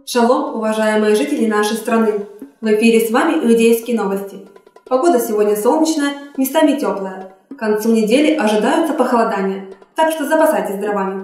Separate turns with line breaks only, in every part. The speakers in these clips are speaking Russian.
Шалом, уважаемые жители нашей страны! В эфире с вами Иудейские новости. Погода сегодня солнечная, местами теплая. К концу недели ожидаются похолодания, так что запасайтесь дровами.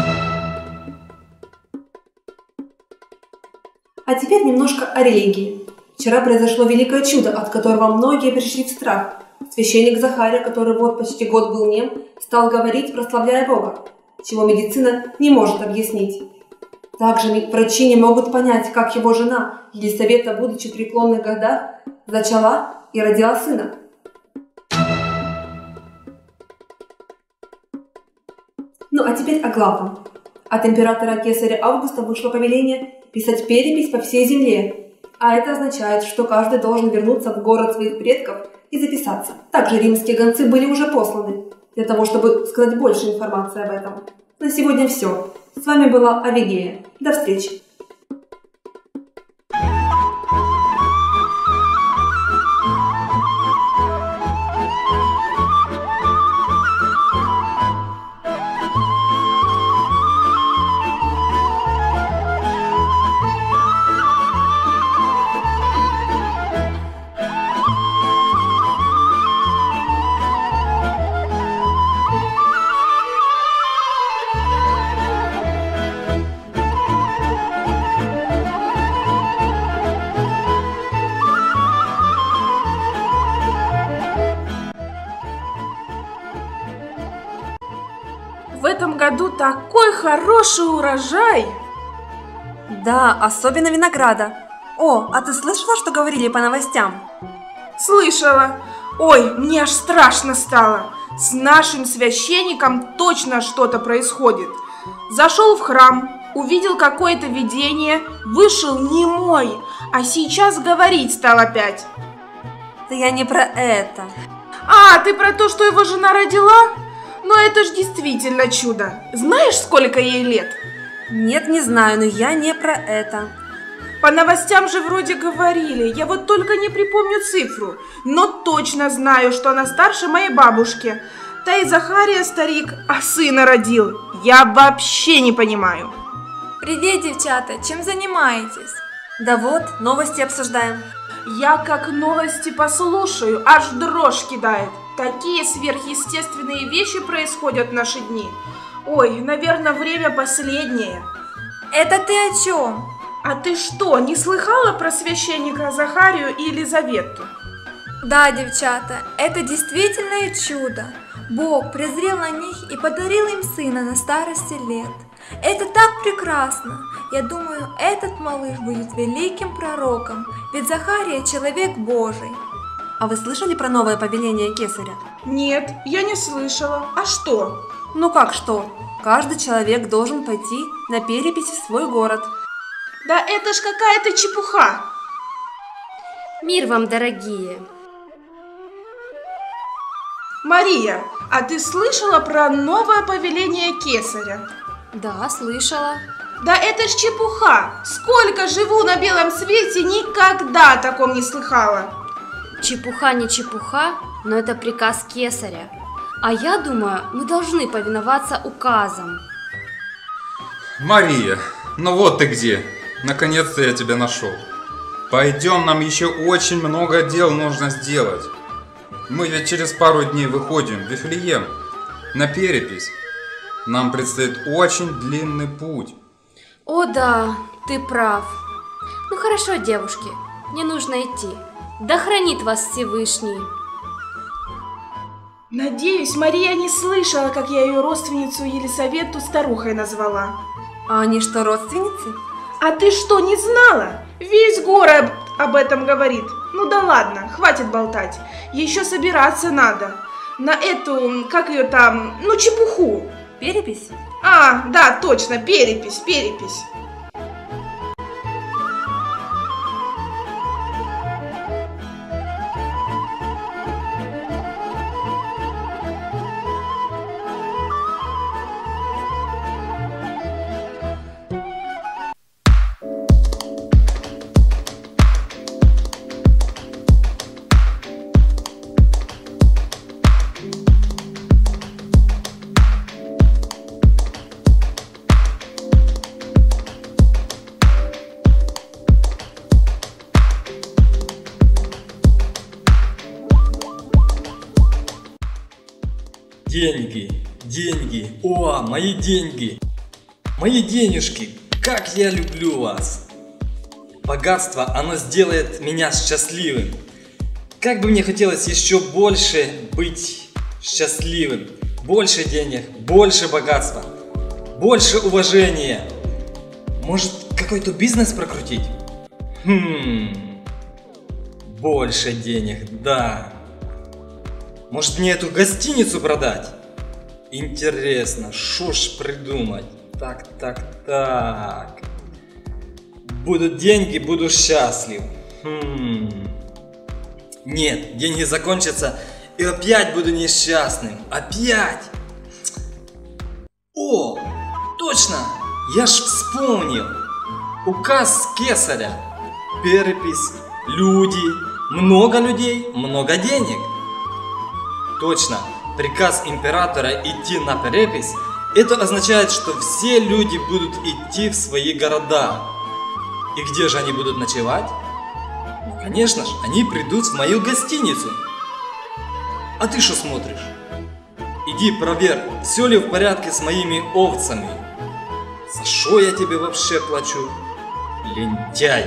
А теперь немножко о религии. Вчера произошло великое чудо, от которого многие пришли в страх. Священник Захария, который вот почти год был нем, стал говорить, прославляя Бога, чего медицина не может объяснить. Также врачи не могут понять, как его жена, Елисавета, будучи в преклонных годах, зачала и родила сына. Ну а теперь о главном. От императора Кесаря Августа вышло повеление писать перепись по всей земле, а это означает, что каждый должен вернуться в город своих предков и записаться. Также римские гонцы были уже посланы, для того, чтобы сказать больше информации об этом. На сегодня все. С вами была Авигея. До встречи!
В этом году такой хороший урожай!
Да, особенно винограда. О, а ты слышала, что говорили по новостям?
Слышала. Ой, мне аж страшно стало. С нашим священником точно что-то происходит. Зашел в храм, увидел какое-то видение, вышел немой, а сейчас говорить стал опять.
Да я не про это.
А, ты про то, что его жена родила? Но это ж действительно чудо. Знаешь, сколько ей лет?
Нет, не знаю, но я не про это.
По новостям же вроде говорили, я вот только не припомню цифру, но точно знаю, что она старше моей бабушки. Та и Захария старик, а сына родил. Я вообще не понимаю.
Привет, девчата, чем занимаетесь?
Да вот, новости обсуждаем.
Я как новости послушаю, аж дрожь кидает. Такие сверхъестественные вещи происходят в наши дни. Ой, наверное, время последнее.
Это ты о чем?
А ты что, не слыхала про священника Захарию и Елизавету?
Да, девчата, это действительно чудо. Бог презрел на них и подарил им сына на старости лет. Это так прекрасно. Я думаю, этот малыш будет великим пророком, ведь Захария человек Божий.
А вы слышали про новое повеление Кесаря?
Нет, я не слышала. А что?
Ну как что? Каждый человек должен пойти на перепись в свой город.
Да это ж какая-то чепуха.
Мир вам, дорогие.
Мария, а ты слышала про новое повеление Кесаря?
Да, слышала.
Да это ж чепуха. Сколько живу на белом свете, никогда о таком не слыхала.
Чепуха не чепуха, но это приказ Кесаря. А я думаю, мы должны повиноваться указам.
Мария, ну вот ты где. Наконец-то я тебя нашел. Пойдем, нам еще очень много дел нужно сделать. Мы ведь через пару дней выходим в Вифлеем на перепись. Нам предстоит очень длинный путь.
О да, ты прав. Ну хорошо, девушки, мне нужно идти. Да хранит вас Всевышний.
Надеюсь, Мария не слышала, как я ее родственницу Елисавету старухой назвала.
А они что, родственницы?
А ты что, не знала? Весь город об этом говорит. Ну да ладно, хватит болтать. Еще собираться надо. На эту, как ее там, ну чепуху.
Перепись?
А, да, точно, перепись.
Деньги, деньги, о, мои деньги, мои денежки, как я люблю вас. Богатство, оно сделает меня счастливым. Как бы мне хотелось еще больше быть счастливым. Больше денег, больше богатства, больше уважения. Может, какой-то бизнес прокрутить? Больше денег, да. Может, мне эту гостиницу продать? Интересно, шо ж придумать? Так. Будут деньги, буду счастлив. Нет, деньги закончатся, и опять буду несчастным. Опять! О, точно! Я ж вспомнил. Указ кесаря. Перепись. Люди. Много людей, много денег. Точно. Приказ императора идти на перепись. Это означает, что все люди будут идти в свои города. И где же они будут ночевать? Ну, конечно же, они придут в мою гостиницу. А ты что смотришь? Иди проверь, все ли в порядке с моими овцами. За что я тебе вообще плачу? Лентяй!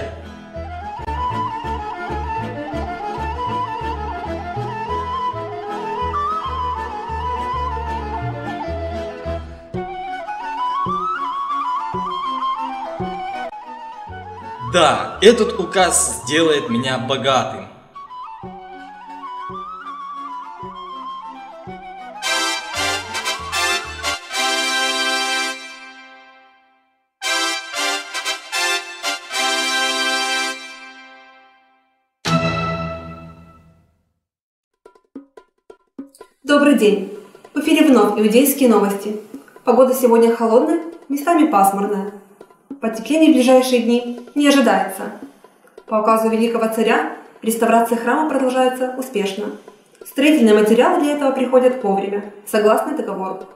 Да, этот указ сделает меня богатым.
Добрый день! В эфире вновь иудейские новости. Погода сегодня холодная, местами пасмурная. Потепление в ближайшие дни не ожидается. По указу великого царя реставрация храма продолжается успешно. Строительные материалы для этого приходят вовремя, согласно договору.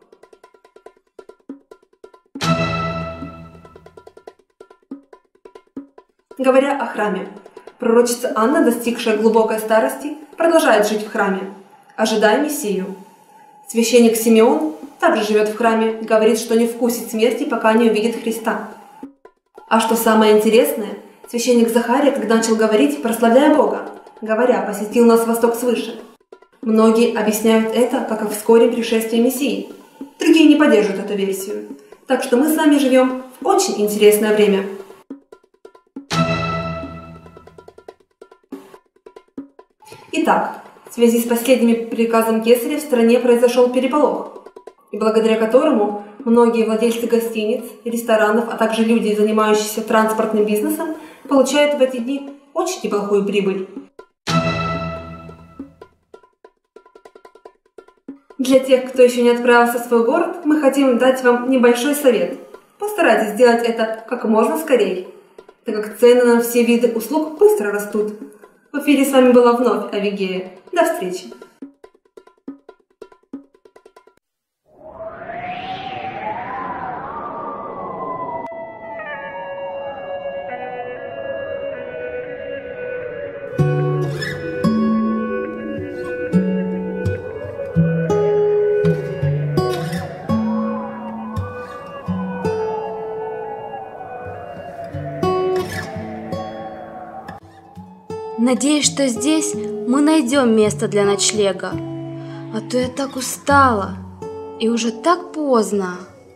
Говоря о храме, пророчица Анна, достигшая глубокой старости, продолжает жить в храме, ожидая Мессию. Священник Симеон также живет в храме и говорит, что не вкусит смерти, пока не увидит Христа. А что самое интересное, священник Захария, когда начал говорить, прославляя Бога, говоря, посетил нас Восток свыше. Многие объясняют это как о вскором пришествии Мессии. Другие не поддерживают эту версию. Так что мы с вами живем в очень интересное время. Итак, в связи с последним приказом кесаря в стране произошел переполох, и благодаря которому многие владельцы гостиниц, ресторанов, а также люди, занимающиеся транспортным бизнесом, получают в эти дни очень неплохую прибыль. Для тех, кто еще не отправился в свой город, мы хотим дать вам небольшой совет. Постарайтесь сделать это как можно скорее, так как цены на все виды услуг быстро растут. В эфире с вами была вновь Авигея. До встречи!
Надеюсь, что здесь мы найдем место для ночлега. А то я так устала. И уже так поздно.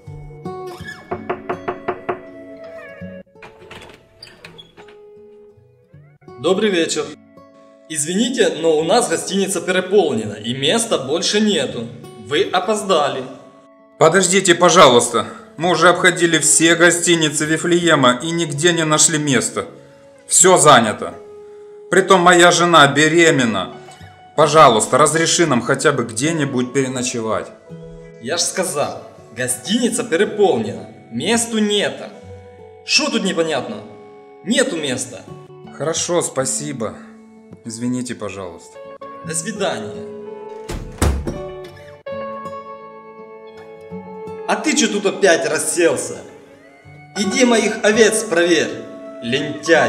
Добрый вечер. Извините, но у нас гостиница переполнена, и места больше нету. Вы опоздали.
Подождите, пожалуйста. Мы уже обходили все гостиницы Вифлеема и нигде не нашли места. Все занято. Притом моя жена беременна. Пожалуйста, разреши нам хотя бы где-нибудь переночевать.
Я ж сказал, гостиница переполнена, месту нету. Шо тут непонятно? Нету места.
Хорошо, спасибо. Извините, пожалуйста.
До свидания. А ты что тут опять расселся? Иди моих овец проверь, лентяй.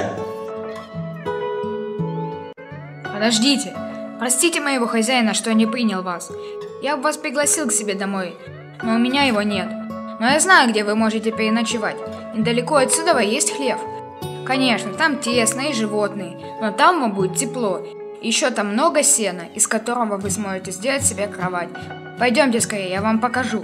Подождите, простите моего хозяина, что не принял вас. Я бы вас пригласил к себе домой, но у меня его нет. Но я знаю, где вы можете переночевать. Недалеко отсюда есть хлев. Конечно, там тесно и животные, но там вам будет тепло. Еще там много сена, из которого вы сможете сделать себе кровать. Пойдемте скорее, я вам покажу.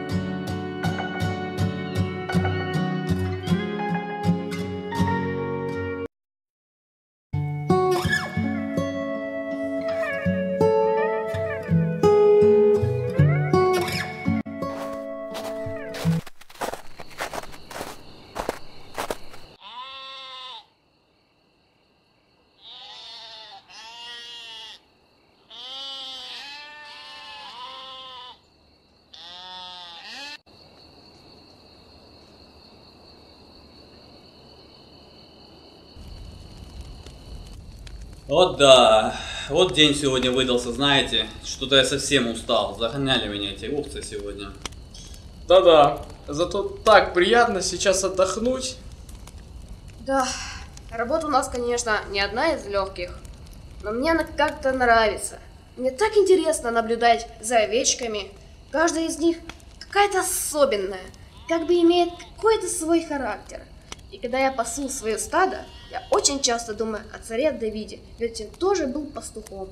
Вот да, вот день сегодня выдался, знаете, что-то я совсем устал, загоняли меня эти овцы сегодня.
Да-да, зато так приятно сейчас отдохнуть.
Да, работа у нас, конечно, не одна из легких, но мне она как-то нравится. Мне так интересно наблюдать за овечками, каждая из них какая-то особенная, как бы имеет какой-то свой характер. И когда я пасу свое стадо, я очень часто думаю о царе Давиде, ведь он тоже был пастухом.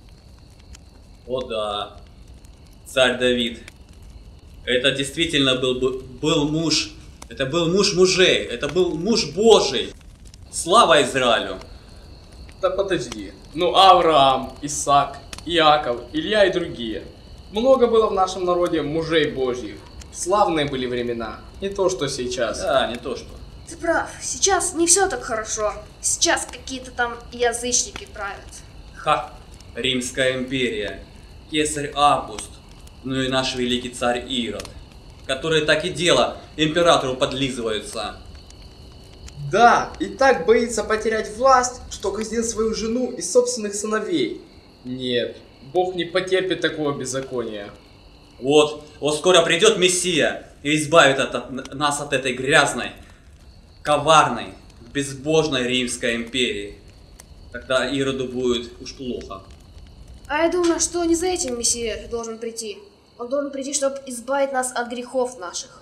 О да, царь Давид. Это действительно был муж, это был муж мужей, это был муж Божий. Слава Израилю!
Да подожди, ну Авраам, Исаак, Иаков, Илья и другие. Много было в нашем народе мужей Божьих. Славные были времена, не то что сейчас.
Да, не то что.
Ты прав, сейчас не все так хорошо. Сейчас какие-то там язычники правят.
Ха! Римская империя, кесарь Август, ну и наш великий царь Ирод, которые так и дело императору подлизываются.
Да, и так боится потерять власть, что казнил свою жену и собственных сыновей. Нет, Бог не потерпит такого беззакония.
Вот скоро придет Мессия и избавит нас от этой грязной, коварной, безбожной Римской империи. Тогда Ироду будет уж плохо.
А я думаю, что не за этим Мессия должен прийти. Он должен прийти, чтобы избавить нас от грехов наших.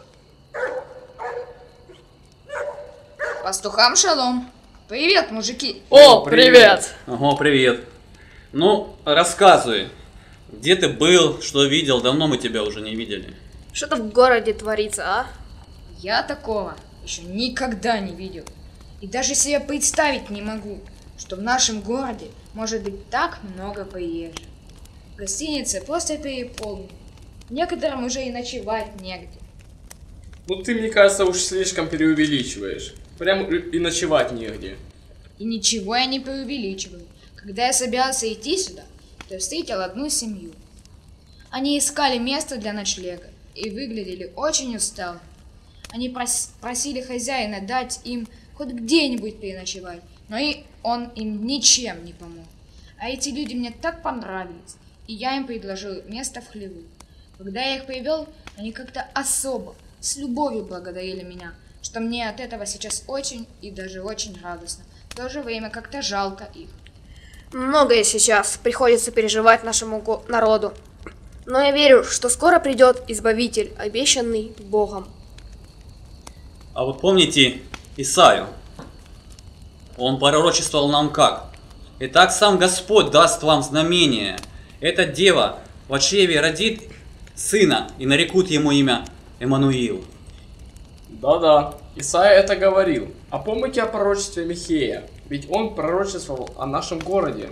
Пастухам шалом. Привет, мужики.
О, привет!
Ого, привет. Ну, рассказывай. Где ты был, что видел? Давно мы тебя уже не видели.
Что-то в городе творится, а?
Я такого еще никогда не видел. И даже себе представить не могу, что в нашем городе может быть так много приезжих. Гостиницы просто переполнены. Некоторым уже и ночевать негде.
Ну ты, мне кажется, уж слишком преувеличиваешь. Прям и ночевать негде.
И ничего я не преувеличиваю. Когда я собирался идти сюда, то встретил одну семью. Они искали место для ночлега и выглядели очень усталыми. Они просили хозяина дать им хоть где-нибудь переночевать, но и он им ничем не помог. А эти люди мне так понравились, и я им предложил место в хлеву. Когда я их привел, они как-то особо, с любовью благодарили меня, что мне от этого сейчас очень и даже очень радостно. В то же время как-то жалко их.
Многое сейчас приходится переживать нашему народу. Но я верю, что скоро придет Избавитель, обещанный Богом.
А вот помните Исаию? Он пророчествовал нам как? Итак, сам Господь даст вам знамение. Эта дева в чреве родит сына, и нарекут ему имя Эммануил.
Да-да, Исаия это говорил. А помните о пророчестве Михея? Ведь он пророчествовал о нашем городе.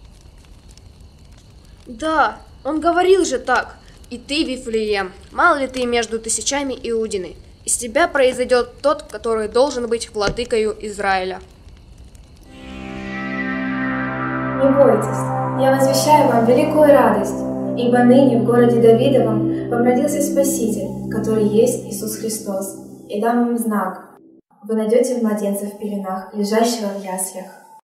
Да, он говорил же так. И ты, Вифлеем, мало ли ты между тысячами Иудины. Из тебя произойдет тот, который должен быть владыкою Израиля.
Не бойтесь, я возвещаю вам великую радость, ибо ныне в городе Давидовом вам родился Спаситель, который есть Иисус Христос. И дам вам знак. Вы найдете младенца в пеленах, лежащего в яслях.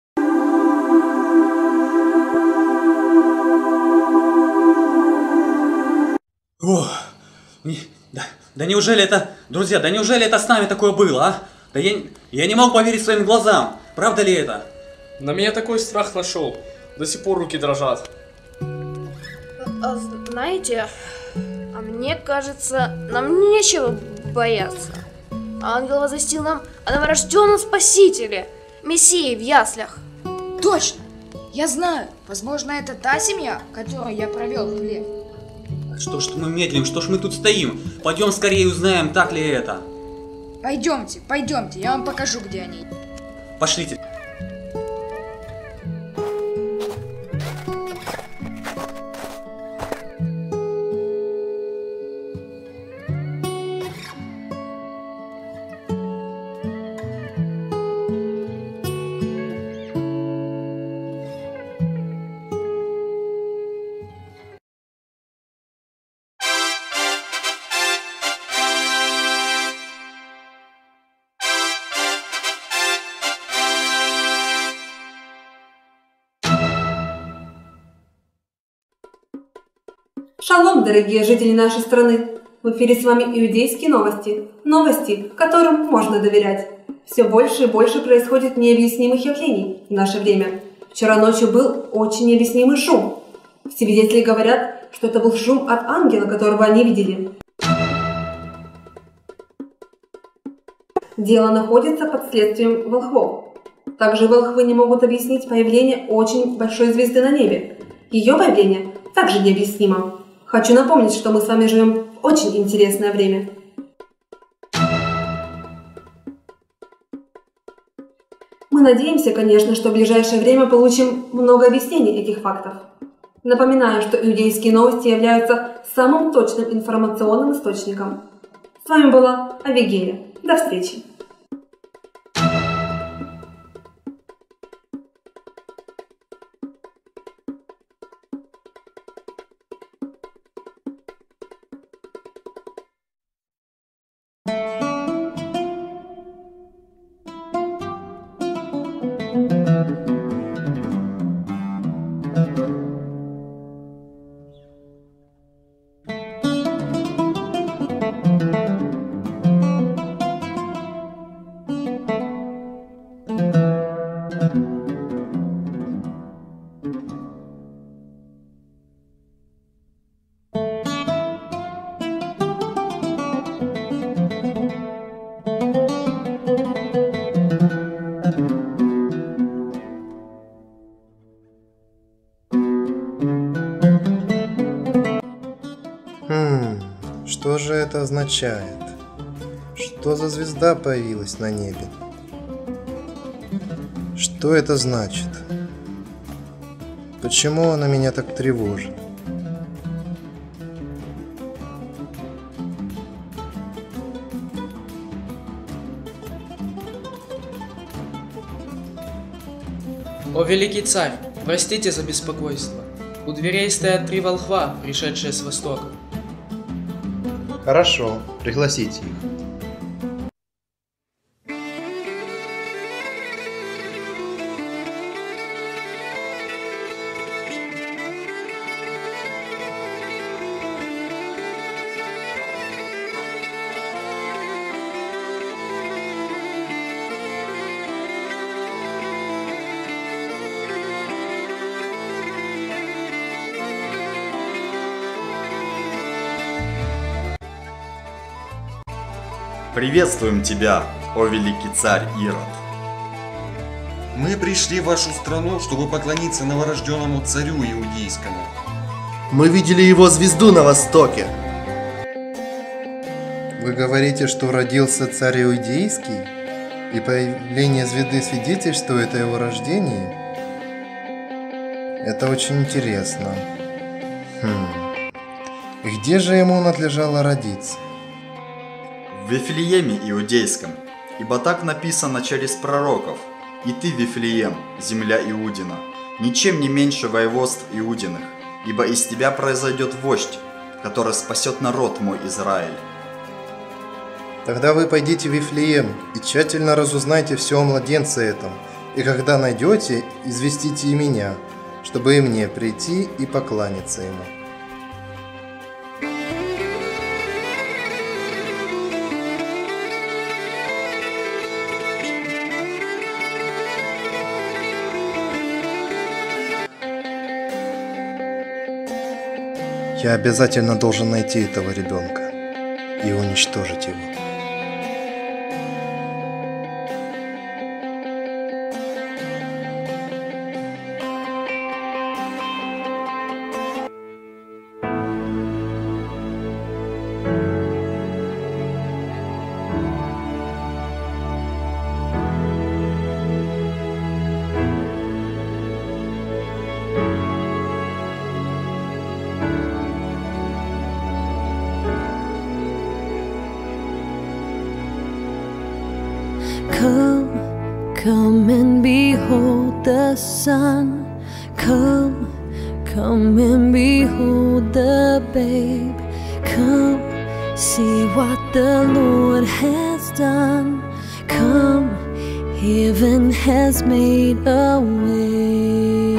Да неужели это, друзья, да неужели это с нами такое было, а? Да я не мог поверить своим глазам. Правда ли это?
На меня такой страх нашел. До сих пор руки дрожат.
Знаете, а мне кажется, нам нечего бояться. Ангел возвестил нам о новорожденном Спасителе, Мессии в яслях.
Точно! Я знаю, возможно, это та семья, которую я провел в хлев.
Что ж мы медлим, что ж мы тут стоим? Пойдем скорее узнаем, так ли это.
Пойдемте, пойдемте, я вам покажу, где они.
Пошлите.
Шалом, дорогие жители нашей страны! В эфире с вами иудейские новости. Новости, которым можно доверять. Все больше и больше происходит необъяснимых явлений в наше время. Вчера ночью был очень необъяснимый шум. Свидетели говорят, что это был шум от ангела, которого они видели. Дело находится под следствием волхвов. Также волхвы не могут объяснить появление очень большой звезды на небе. Ее появление также необъяснимо. Хочу напомнить, что мы с вами живем в очень интересное время. Мы надеемся, конечно, что в ближайшее время получим много объяснений этих фактов. Напоминаю, что иудейские новости являются самым точным информационным источником. С вами была Авигея. До встречи!
Что же это означает? Что за звезда появилась на небе? Что это значит? Почему она меня так тревожит?
О великий царь, простите за беспокойство. У дверей стоят 3 волхва, пришедшие с востока.
Хорошо, пригласите их.
Приветствуем тебя, о великий царь Ирод.
Мы пришли в вашу страну, чтобы поклониться новорожденному царю иудейскому.
Мы видели его звезду на востоке. Вы говорите, что родился царь иудейский, и появление звезды свидетельствует о его рождении? Это очень интересно. Где же ему надлежало родиться?
В Вифлееме Иудейском, ибо так написано через пророков. И ты, Вифлеем, земля Иудина, ничем не меньше воеводств Иудиных, ибо из тебя произойдет вождь, который спасет народ мой Израиль.
Тогда вы пойдите в Вифлеем и тщательно разузнайте все о младенце этом, и когда найдете, известите и меня, чтобы и мне прийти и покланяться ему. Я обязательно должен найти этого ребенка и уничтожить его.
Come, come and behold the Son. Come, come and behold the babe. Come, see what the Lord has done. Come, heaven has made a way.